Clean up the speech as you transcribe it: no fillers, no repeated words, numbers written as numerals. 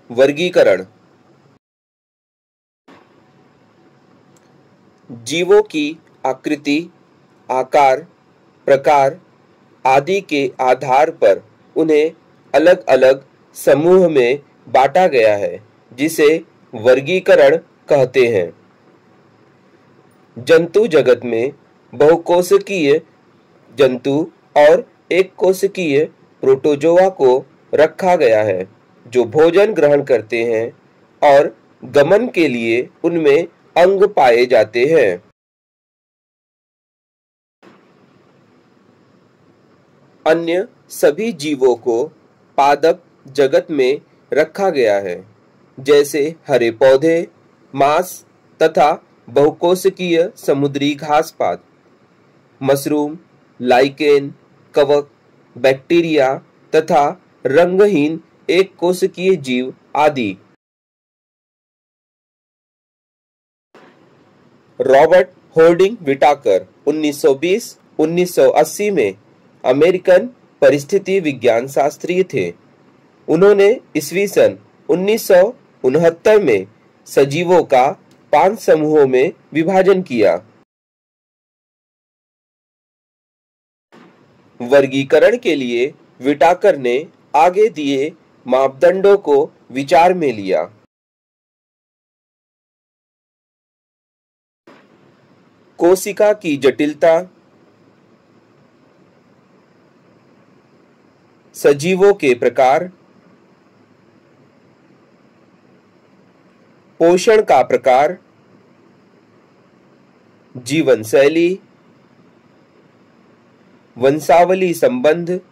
वर्गीकरण। जीवों की आकृति, आकार, प्रकार आदि के आधार पर उन्हें अलग अलग समूह में बांटा गया है, जिसे वर्गीकरण कहते हैं। जंतु जगत में बहुकोशिकीय जंतु और एक कोशिकीय प्रोटोजोआ को रखा गया है, जो भोजन ग्रहण करते हैं और गमन के लिए उनमें अंग पाए जाते हैं। अन्य सभी जीवों को पादप जगत में रखा गया है, जैसे हरे पौधे, मांस तथा बहुकोशिकीय समुद्री घास पात, मशरूम, लाइकेन, कवक, बैक्टीरिया तथा रंगहीन एक कोशिकीय जीव आदि। रॉबर्ट होल्डिंग विटाकर 1920-1980 में अमेरिकन परिस्थिति विज्ञान शास्त्री थे। उन्होंने ईस्वी सन 1969 में सजीवों का 5 समूहों में विभाजन किया। वर्गीकरण के लिए विटाकर ने आगे दिए मापदंडों को विचार में लिया। कोशिका की जटिलता, सजीवों के प्रकार, पोषण का प्रकार, जीवन शैली, वंशावली संबंध,